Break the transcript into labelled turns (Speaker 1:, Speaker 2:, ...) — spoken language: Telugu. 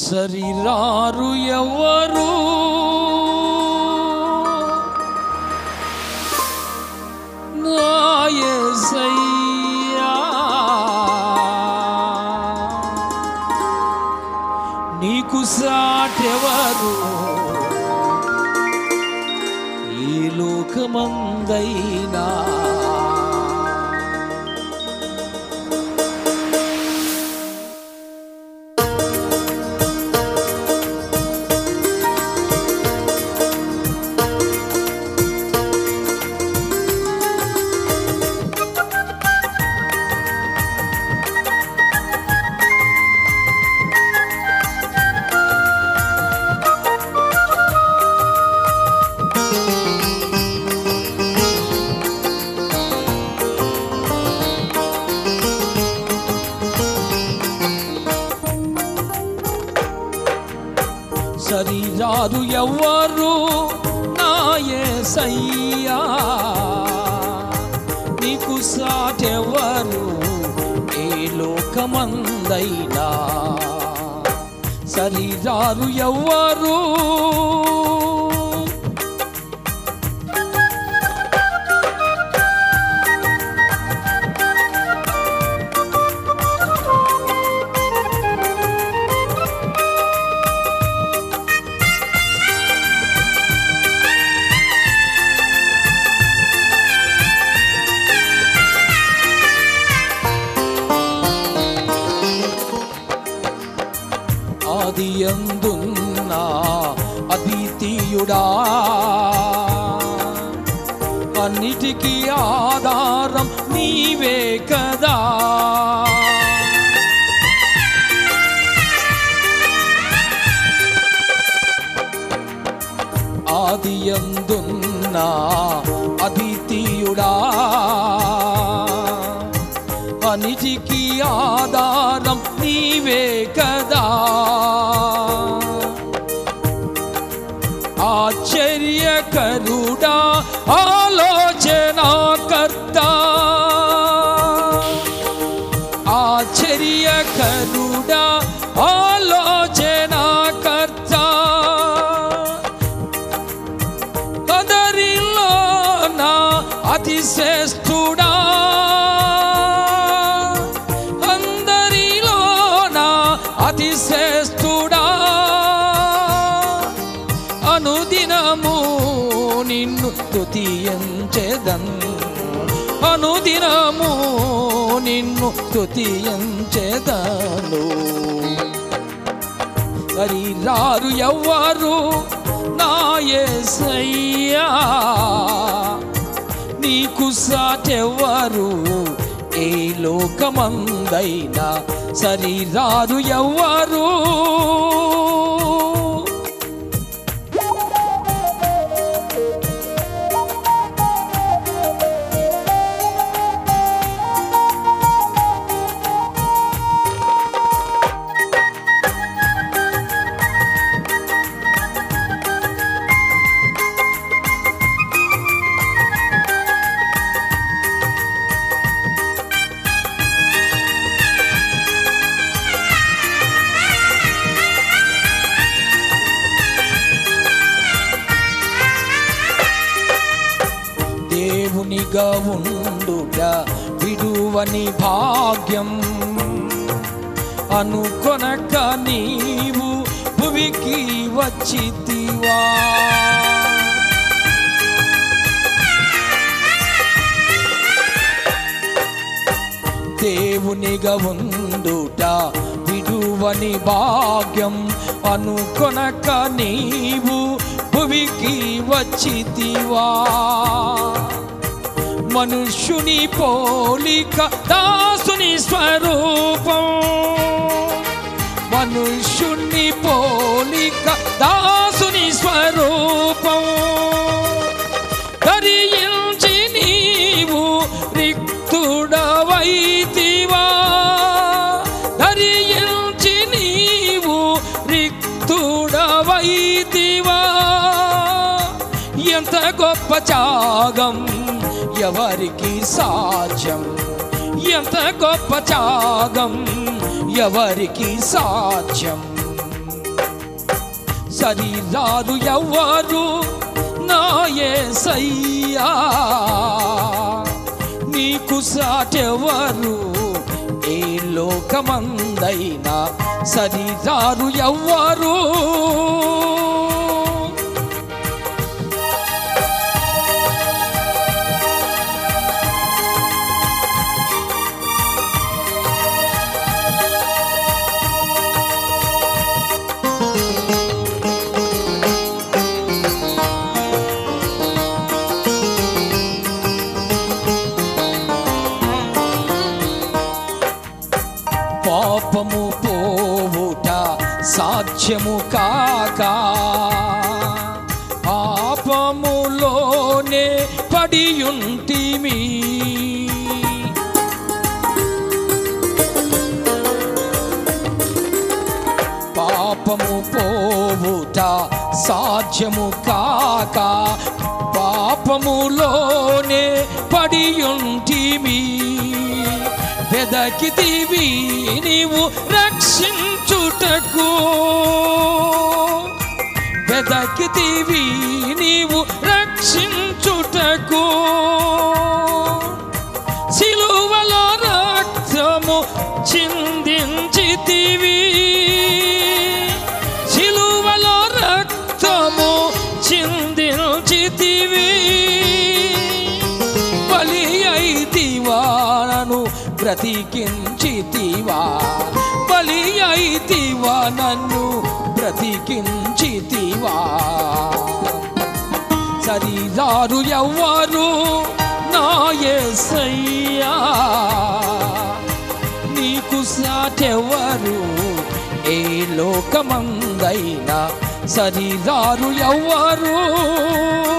Speaker 1: సరిరారు ఎవరు నా యేసయ్యా, నీకు సాటెవరు ఈ లోకమందైనా. సరిరారు ఎవ్వరు నా యేసయ్యా, నీకు సాటెవరు ఏ లోకమందైనా. సరిరారు ఎవ్వరు ఆదియందున్న అద్వితీయుడా, అన్నిటికీ ఆధారం నీవే కదా. ఆదియందున్న అద్వితీయుడా, అన్నిటికీ ఆధారం నీవే కదా. ఆశ్చర్యకరుడా, ఆలోచనాకర్త, ఆశ్చర్యకరుడా, ఆలోచనాకర్త, అందరిలో నా అతిశ్రేష్ఠుడా, అందరిలో నా అతిశ్రేష్ఠుడా, అనుదినము నిన్ను స్తుతించెదన్, అనుదినము నిన్ను స్తుతించెదను. సరిరారు ఎవ్వరు నా యేసయ్యా, నీకు సాటెవ్వరు ఏ లోకమందైనా. సరిరారు ఎవ్వరు దేవునిగా ఉండుట విడువని భాగ్యం, అనుకొనక నీవు భువికి వచ్చితివా. దేవునిగా ఉండుట విడువని భాగ్యం, అనుకొనక నీవు భువికి వచ్చితివా. మనుష్యుని పోలిక దాసుని స్వరూపం, మనుష్యుని పోలిక దాసుని స్వరూపం, ధరించి నీవు రిక్తుడవైతివా, ధరించి నీవు రిక్తుడవైతివా. ఎంత గొప్ప త్యాగం ఎవరికి సాధ్యం, ఎంత గొప్ప త్యాగం ఎవరికి సాధ్యం. సరిరారు ఎవ్వరు నా యేసయ్యా, నీకు సాటెవరు ఏ లోకమందైనా సరిరారు ఎవ్వరు. పాపము పోవుట సాధ్యము కాక పాపములోనే పడియుంటిమి, పాపము పోవుట సాధ్యము కాక పాపములోనే పడియుంటిమి. వెదకితివి నీవు రక్షించుటకు, వెదకితివి నీవు రక్షించుటకు, సిలువలో రక్తము చిందించితివి, సిలువలో రక్తము చిందించితివి. బలి అయితివా నన్ను బ్రతికించితివా, బలి అయితివా నన్ను బ్రతికించితివా. సరిరారు ఎవ్వరు నా యేసయ్యా, నీకు సాటెవరు ఏ లోకమందైనా సరిరారు ఎవ్వరు.